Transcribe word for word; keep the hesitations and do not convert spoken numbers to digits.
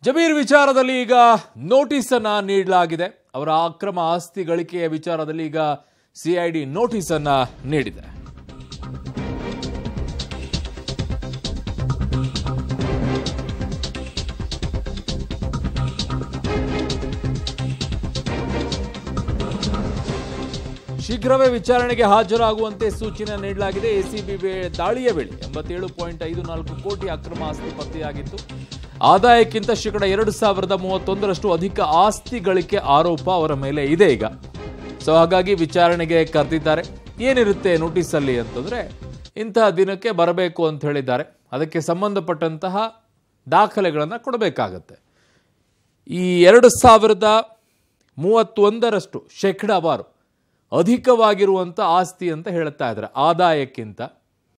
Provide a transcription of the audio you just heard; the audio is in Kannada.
ಜಮೀರ್ ವಿಚಾರದಲ್ಲಿ ಈಗ ನೋಟಿಸ್ ಅನ್ನ ನೀಡಲಾಗಿದೆ. ಅವರ ಅಕ್ರಮ ಆಸ್ತಿ ಗಳಿಕೆಯ ವಿಚಾರದಲ್ಲಿ ಈಗ ಸಿಐಡಿ ನೋಟಿಸ್ ಅನ್ನ ನೀಡಿದೆ. ಶೀಘ್ರವೇ ವಿಚಾರಣೆಗೆ ಹಾಜರಾಗುವಂತೆ ಸೂಚನೆ ನೀಡಲಾಗಿದೆ. ಎಸಿಬಿ ದಾಳಿಯ ವೇಳೆ ಎಂಬತ್ತೇಳು ಪಾಯಿಂಟ್ ಐದು ನಾಲ್ಕು ಕೋಟಿ ಅಕ್ರಮ ಆಸ್ತಿ ಪತ್ತೆಯಾಗಿತ್ತು. ಆದಾಯಕ್ಕಿಂತ ಶೇಕಡ ಎರಡು ಸಾವಿರದ ಮೂವತ್ತೊಂದರಷ್ಟು ಅಧಿಕ ಆಸ್ತಿ ಗಳಿಕೆ ಆರೋಪ ಅವರ ಮೇಲೆ ಇದೆ ಈಗ. ಸೊ ಹಾಗಾಗಿ ವಿಚಾರಣೆಗೆ ಕರೆದಿದ್ದಾರೆ. ಏನಿರುತ್ತೆ ನೋಟಿಸ್ ಅಲ್ಲಿ ಅಂತಂದ್ರೆ, ಇಂತಹ ದಿನಕ್ಕೆ ಬರಬೇಕು ಅಂತ ಹೇಳಿದ್ದಾರೆ. ಅದಕ್ಕೆ ಸಂಬಂಧಪಟ್ಟಂತಹ ದಾಖಲೆಗಳನ್ನು ಕೊಡಬೇಕಾಗತ್ತೆ. ಈ ಎರಡು ಸಾವಿರದ ಮೂವತ್ತೊಂದರಷ್ಟು ಶೇಕಡಾವಾರು ಅಧಿಕವಾಗಿರುವಂಥ ಆಸ್ತಿ ಅಂತ ಹೇಳ್ತಾ ಇದ್ದಾರೆ ಆದಾಯಕ್ಕಿಂತ.